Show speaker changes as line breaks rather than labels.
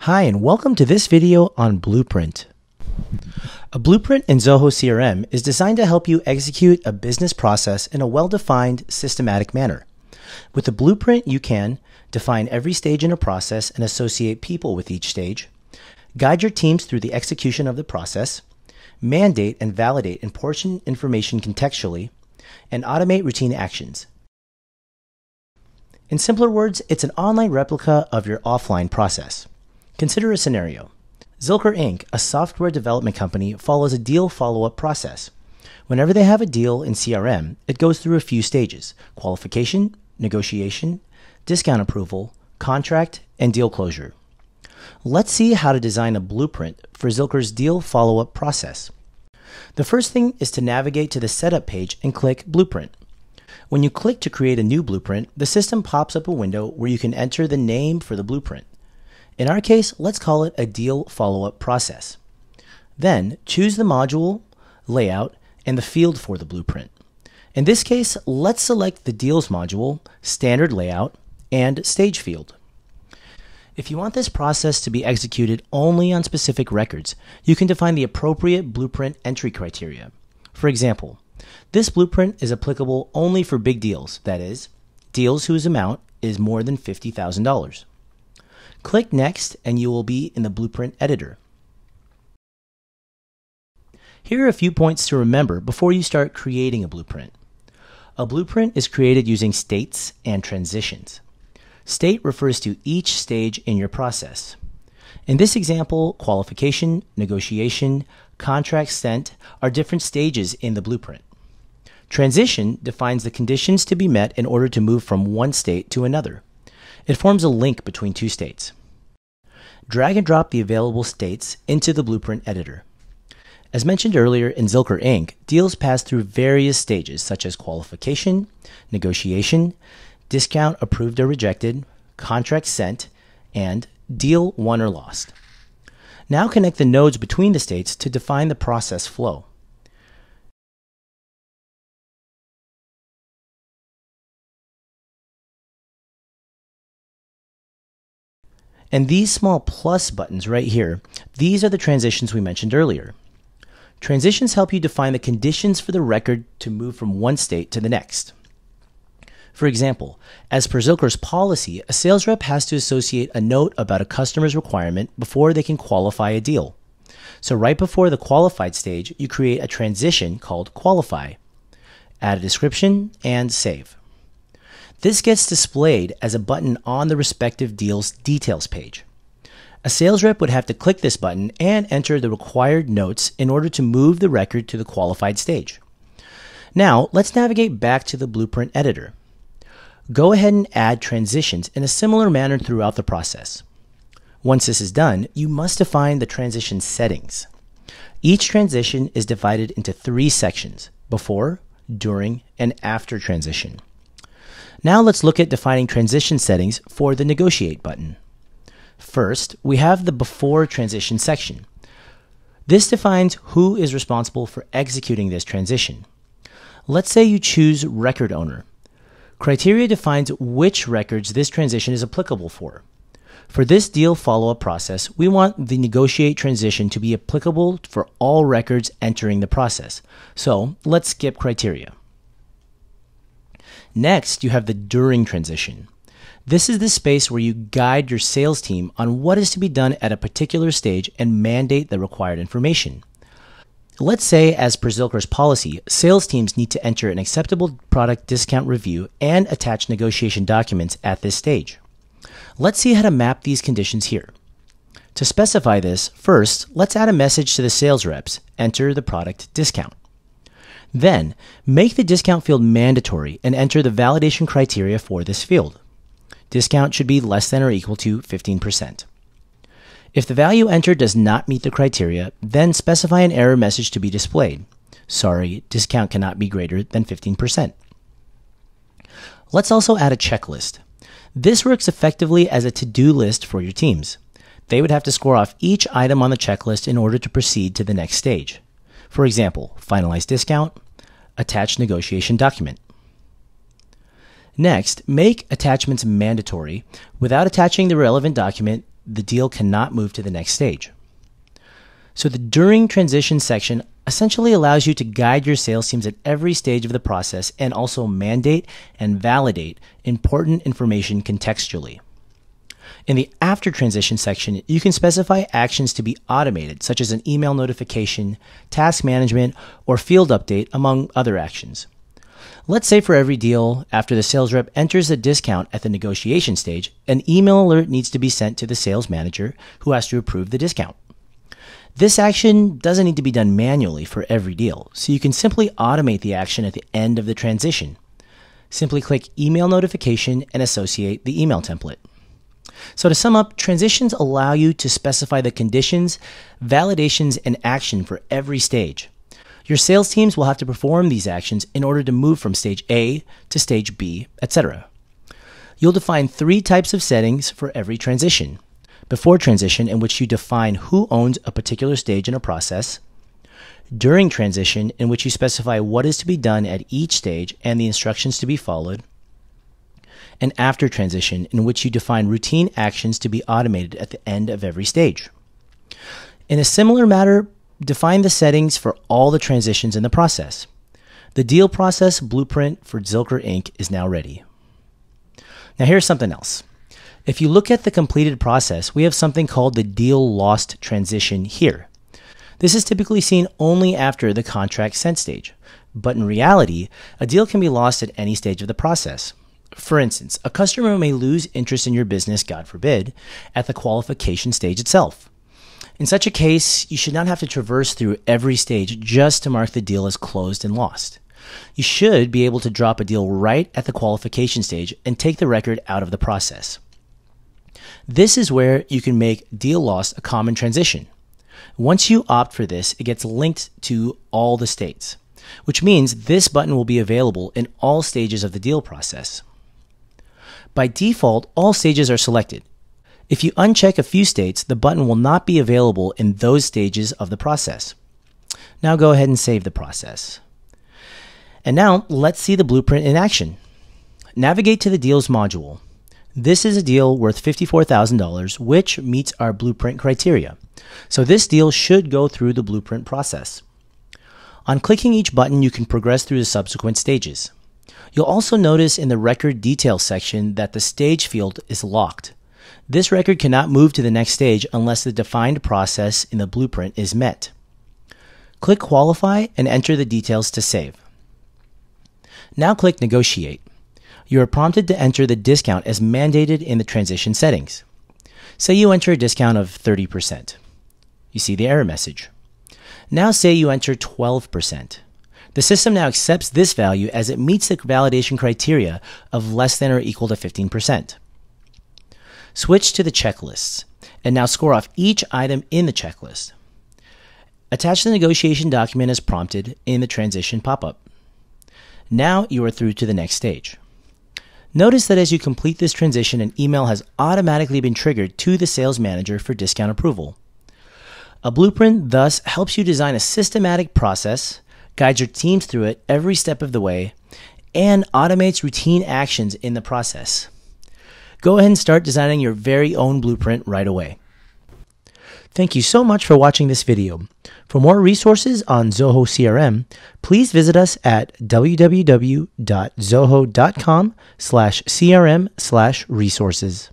Hi, and welcome to this video on Blueprint. A blueprint in Zoho CRM is designed to help you execute a business process in a well-defined, systematic manner. With a blueprint, you can define every stage in a process and associate people with each stage, guide your teams through the execution of the process, mandate and validate important information contextually, and automate routine actions. In simpler words, it's an online replica of your offline process. Consider a scenario. Zilker Inc., a software development company, follows a deal follow-up process. Whenever they have a deal in CRM, it goes through a few stages: qualification, negotiation, discount approval, contract, and deal closure. Let's see how to design a blueprint for Zilker's deal follow-up process. The first thing is to navigate to the setup page and click Blueprint. When you click to create a new blueprint, the system pops up a window where you can enter the name for the blueprint. In our case, let's call it a deal follow-up process. Then choose the module, layout, and the field for the blueprint. In this case, let's select the deals module, standard layout, and stage field. If you want this process to be executed only on specific records, you can define the appropriate blueprint entry criteria. For example, this blueprint is applicable only for big deals, that is, deals whose amount is more than $50,000. Click Next and you will be in the Blueprint Editor. Here are a few points to remember before you start creating a blueprint. A blueprint is created using states and transitions. State refers to each stage in your process. In this example, qualification, negotiation, contract sent are different stages in the blueprint. Transition defines the conditions to be met in order to move from one state to another. It forms a link between two states. Drag and drop the available states into the blueprint editor. As mentioned earlier in Zilker Inc., deals pass through various stages such as qualification, negotiation, discount approved or rejected, contract sent, and deal won or lost. Now connect the nodes between the states to define the process flow. And these small plus buttons right here, these are the transitions we mentioned earlier. Transitions help you define the conditions for the record to move from one state to the next. For example, as per Zilker's policy, a sales rep has to associate a note about a customer's requirement before they can qualify a deal. So right before the qualified stage, you create a transition called qualify, add a description, and save. This gets displayed as a button on the respective deal's details page. A sales rep would have to click this button and enter the required notes in order to move the record to the qualified stage. Now, let's navigate back to the blueprint editor. Go ahead and add transitions in a similar manner throughout the process. Once this is done, you must define the transition settings. Each transition is divided into 3 sections: before, during, and after transition. Now let's look at defining transition settings for the Negotiate button. First, we have the Before Transition section. This defines who is responsible for executing this transition. Let's say you choose Record Owner. Criteria defines which records this transition is applicable for. For this deal follow-up process, we want the Negotiate transition to be applicable for all records entering the process. So let's skip criteria. Next, you have the During transition. This is the space where you guide your sales team on what is to be done at a particular stage and mandate the required information. Let's say, as per Zilker's policy, sales teams need to enter an acceptable product discount review and attach negotiation documents at this stage. Let's see how to map these conditions here. To specify this, first, let's add a message to the sales reps: enter the product discount. Then, make the discount field mandatory and enter the validation criteria for this field. Discount should be less than or equal to 15%. If the value entered does not meet the criteria, then specify an error message to be displayed. Sorry, discount cannot be greater than 15%. Let's also add a checklist. This works effectively as a to-do list for your teams. They would have to score off each item on the checklist in order to proceed to the next stage. For example, finalize discount, attach negotiation document. Next, make attachments mandatory. Without attaching the relevant document, the deal cannot move to the next stage. So the during transition section essentially allows you to guide your sales teams at every stage of the process and also mandate and validate important information contextually. In the after transition section, you can specify actions to be automated, such as an email notification, task management, or field update, among other actions. Let's say for every deal, after the sales rep enters a discount at the negotiation stage, an email alert needs to be sent to the sales manager who has to approve the discount. This action doesn't need to be done manually for every deal, so you can simply automate the action at the end of the transition. Simply click Email Notification and associate the email template. So to sum up, transitions allow you to specify the conditions, validations, and action for every stage. Your sales teams will have to perform these actions in order to move from stage A to stage B, etc. You'll define 3 types of settings for every transition. Before transition, in which you define who owns a particular stage in a process. During transition, in which you specify what is to be done at each stage and the instructions to be followed. And after transition, in which you define routine actions to be automated at the end of every stage. In a similar manner, define the settings for all the transitions in the process. The deal process blueprint for Zilker Inc. is now ready. Now here's something else. If you look at the completed process, we have something called the deal lost transition here. This is typically seen only after the contract sent stage, but in reality, a deal can be lost at any stage of the process. For instance, a customer may lose interest in your business, God forbid, at the qualification stage itself. In such a case, you should not have to traverse through every stage just to mark the deal as closed and lost. You should be able to drop a deal right at the qualification stage and take the record out of the process. This is where you can make deal lost a common transition. Once you opt for this, it gets linked to all the states, which means this button will be available in all stages of the deal process. By default, all stages are selected. If you uncheck a few states, the button will not be available in those stages of the process. Now go ahead and save the process. And now let's see the blueprint in action. Navigate to the Deals module. This is a deal worth $54,000, which meets our blueprint criteria. So this deal should go through the blueprint process. On clicking each button, you can progress through the subsequent stages. You'll also notice in the record details section that the stage field is locked. This record cannot move to the next stage unless the defined process in the blueprint is met. Click Qualify and enter the details to save. Now click Negotiate. You are prompted to enter the discount as mandated in the transition settings. Say you enter a discount of 30%. You see the error message. Now say you enter 12%. The system now accepts this value as it meets the validation criteria of less than or equal to 15%. Switch to the checklists and now score off each item in the checklist. Attach the negotiation document as prompted in the transition pop-up. Now you are through to the next stage. Notice that as you complete this transition, an email has automatically been triggered to the sales manager for discount approval. A blueprint thus helps you design a systematic process, guides your teams through it every step of the way, and automates routine actions in the process. Go ahead and start designing your very own blueprint right away. Thank you so much for watching this video. For more resources on Zoho CRM, please visit us at www.zoho.com/crm/resources.